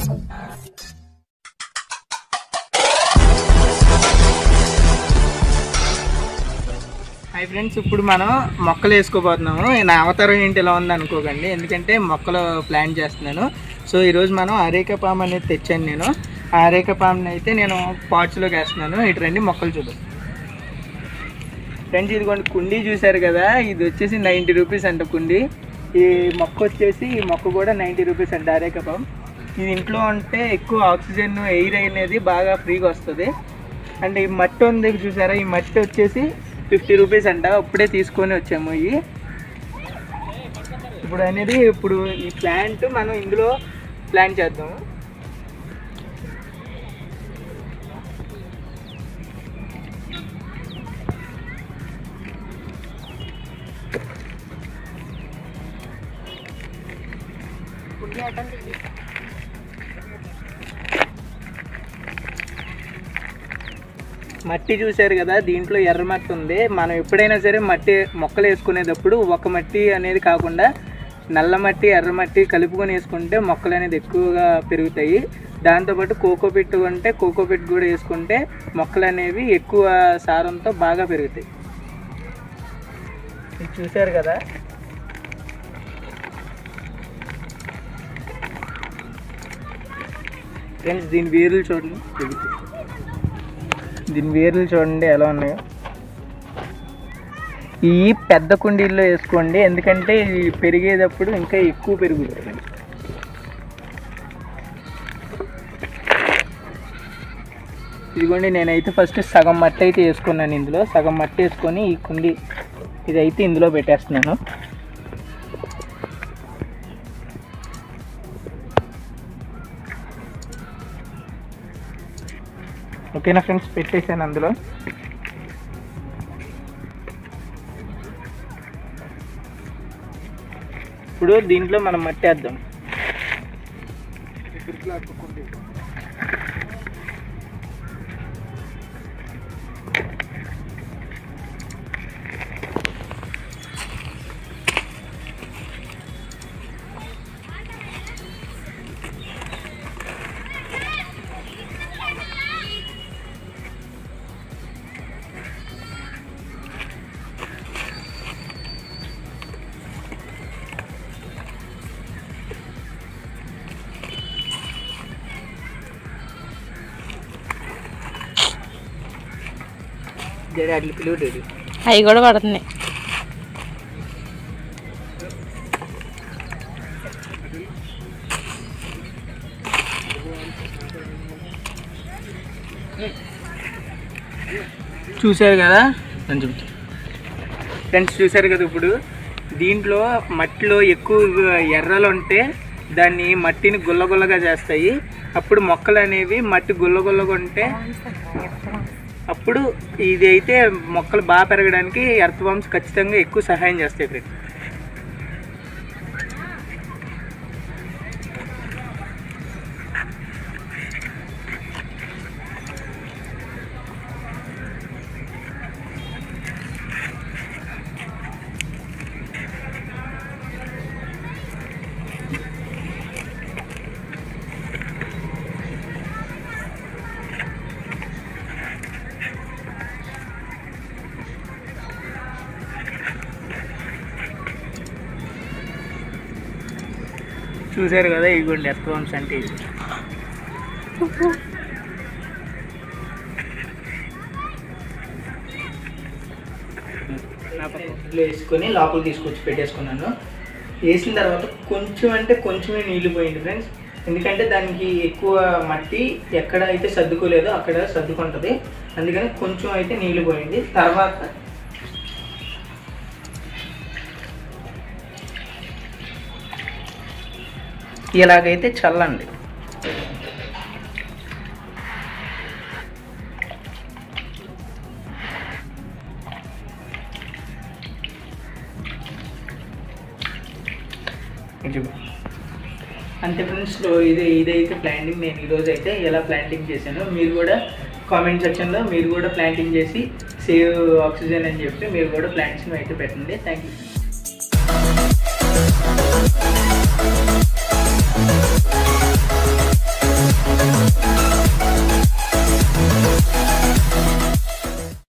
Hi friends, ఇప్పుడు మనం మొక్కలు వేసుకోబోతున్నాము. నా అవతారం ఏంటి ఇలా ఉంది అనుకోకండి, ఎందుకంటే మొక్కలు ప్లాన్ చేస్తున్నాను. సో ఈరోజు మనం అరేకా పామ్ అనేది తెచ్చాను. నేను ఆ అరేకా పామ్ని అయితే నేను పాట్స్లోకి వేస్తున్నాను. ఇటు రండి, మొక్కలు చూద్దాం. ఫ్రెండ్స్, ఇదిగోండి కుండీ చూశారు కదా, ఇది వచ్చేసి 90 రూపీస్ అంట కుండీ. ఈ మొక్క వచ్చేసి ఈ మొక్క కూడా 90 రూపీస్ అంట అరేకా పామ్. ఇది ఇంట్లో ఉంటే ఎక్కువ ఆక్సిజన్, ఎయిర్ అనేది బాగా ఫ్రీగా వస్తుంది. అండ్ ఈ మట్టి ఉంది చూసారా, ఈ మట్టి వచ్చేసి 50 రూపీస్ అంట. ఇప్పుడే తీసుకొని వచ్చాము. ఇప్పుడు ఈ ప్లాంట్ మనం ఇందులో ప్లాంట్ చేద్దాము. మట్టి చూశారు కదా, దీంట్లో ఎర్ర మట్టి ఉంది. మనం ఎప్పుడైనా సరే మట్టి మొక్కలు వేసుకునేటప్పుడు ఒక మట్టి అనేది కాకుండా నల్ల మట్టి, ఎర్ర మట్టి కలుపుకొని వేసుకుంటే మొక్కలు అనేది ఎక్కువగా పెరుగుతాయి. దాంతోపాటు కోకోపిట్ ఉంటే కోకోపిట్ కూడా వేసుకుంటే మొక్కలు అనేవి ఎక్కువ సారంతో బాగా పెరుగుతాయి. ఇది చూశారు కదా, ఫ్రెండ్స్ దీని వేర్లు చూడండి, ఎలా ఉన్నాయో. ఈ పెద్ద కుండీల్లో వేసుకోండి, ఎందుకంటే ఇది పెరిగేటప్పుడు ఇంకా ఎక్కువ పెరుగుతుంది. ఇదిగోండి, నేనైతే ఫస్ట్ సగం మట్టి అయితే వేసుకున్నాను. ఇందులో సగం మట్టి వేసుకొని ఈ కుండీ ఇదైతే ఇందులో పెట్టేస్తున్నాను. ఓకేనా ఫ్రెండ్స్, పెట్టేసాను అందులో. ఇప్పుడు దీంట్లో మనం మట్టి వేద్దాం. అవి కూడా పడుతున్నాయి. చూశారు కదా ఫ్రెండ్స్, చూశారు కదా. ఇప్పుడు దీంట్లో మట్టిలో ఎక్కువ ఎర్రలు ఉంటే దాన్ని మట్టిని గుల్లగుల్లగా చేస్తాయి. అప్పుడు మొక్కలు అనేవి మట్టి గుల్లగుల్లగా ఉంటే అప్పుడు ఇది అయితే మొక్కలు బాగా పెరగడానికి ఎర్త్ వామ్స్ ఖచ్చితంగా ఎక్కువ సహాయం చేస్తాయి ఫ్రెండ్స్. చూశారు కదా, ఇదిగోండి ఎర్త్ వామ్స్ అంటే ఇది. నా పక్కలో వేసుకొని లోపల తీసుకొచ్చి పెట్టేసుకున్నాను. వేసిన తర్వాత కొంచెం అంటే కొంచెమే నీళ్ళు పోయింది ఫ్రెండ్స్, ఎందుకంటే దానికి ఎక్కువ మట్టి ఎక్కడ అయితే సర్దుకోలేదో అక్కడ సర్దుకుంటుంది. అందుకని కొంచెం అయితే నీళ్ళు పోయింది. తర్వాత ఇలాగైతే చల్లండి. అంతే ఫ్రెండ్స్, ఇదైతే ప్లాంటింగ్ నేను ఈరోజు అయితే ఎలా ప్లాంటింగ్ చేశాను. మీరు కూడా కామెంట్ సెక్షన్లో మీరు కూడా ప్లాంటింగ్ చేసి సేవ్ ఆక్సిజన్ అని చెప్పి మీరు కూడా ప్లాంట్స్ని అయితే పెట్టండి. Thank you.